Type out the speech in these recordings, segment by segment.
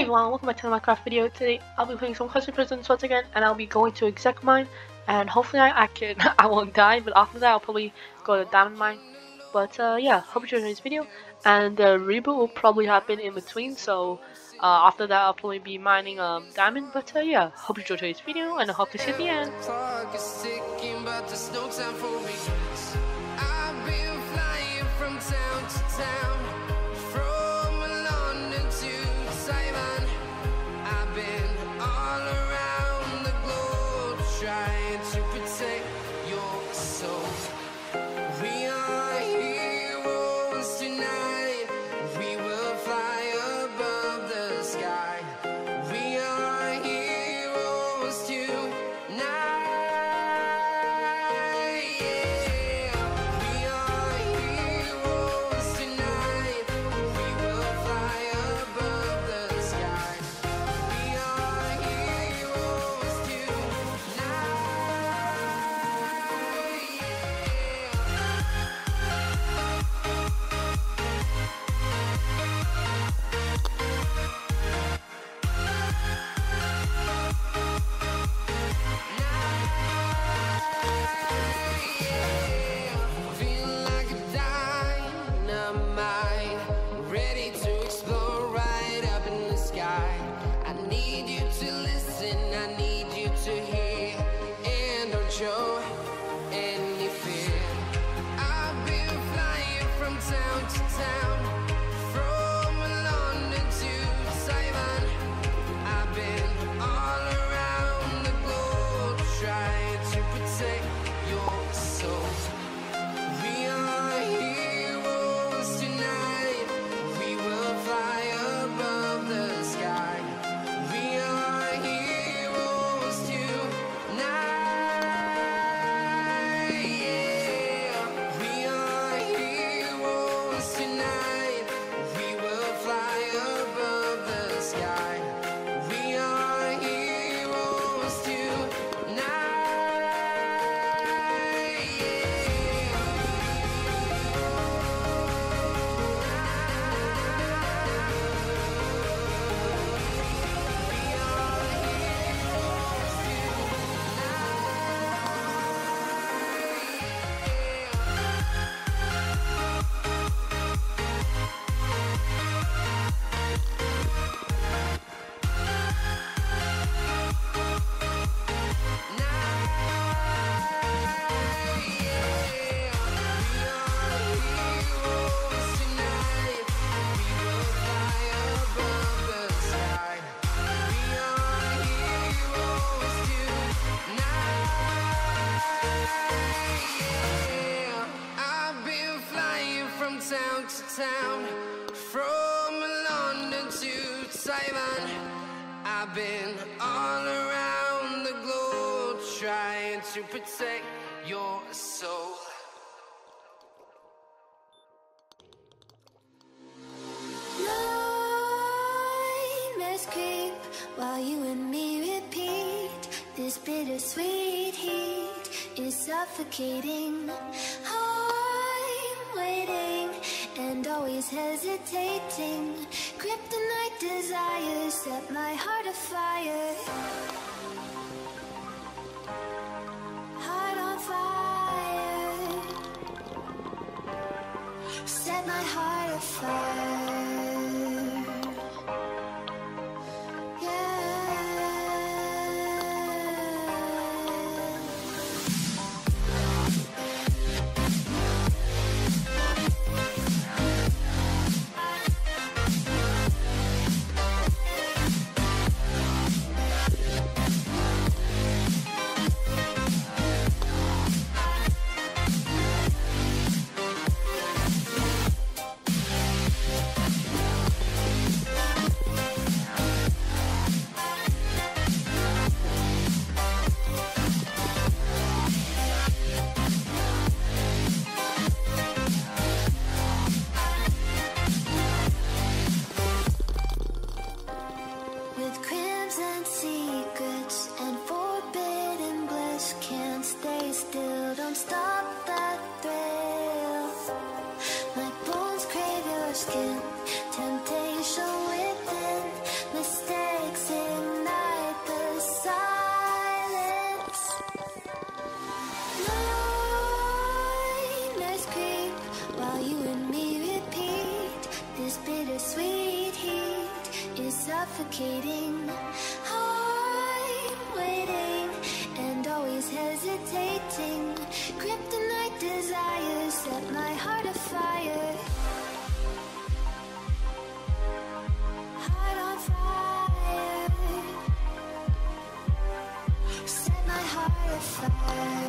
everyone, welcome back to the Minecraft video. Today I'll be playing some custom prisons once again, and I'll be going to Exec mine, and hopefully I won't die, but after that I'll probably go to diamond mine. But yeah, hope you enjoyed this video, and the reboot will probably happen in between, so after that I'll probably be mining diamond. But yeah, hope you enjoyed this video, and I hope to see you at the end. Clock is ticking, but there's no time for regrets. I've been flying from town to town, from London to Taiwan. I've been all around the globe trying to protect your soul. We are heroes tonight. We will fly above the sky. We are heroes tonight. Show any fear. I've been flying from town to town, from London to Taiwan. I've been all around the globe trying to protect your soul. We are heroes tonight. We will fly above the sky. We are heroes tonight. Town to town, from London to Taiwan. I've been all around the globe trying to protect your soul. Nightmares creep while you and me repeat. This bittersweet heat is suffocating. I'm waiting and always hesitating. Kryptonite desires set my heart afire. Heart on fire. Set my heart afire. skin, temptation within, suffocating. Heart waiting and always hesitating. Kryptonite desires set my heart afire. Heart on fire. Set my heart afire.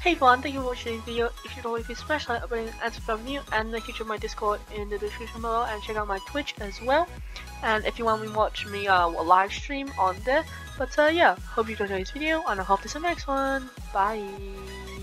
Hey everyone, thank you for watching this video. If you don't, if you smash that like button and subscribe new, and feature my Discord in the description below, and check out my Twitch as well. And if you want to watch me live stream on there. But yeah, hope you enjoyed this video, and I hope to see you next one. Bye.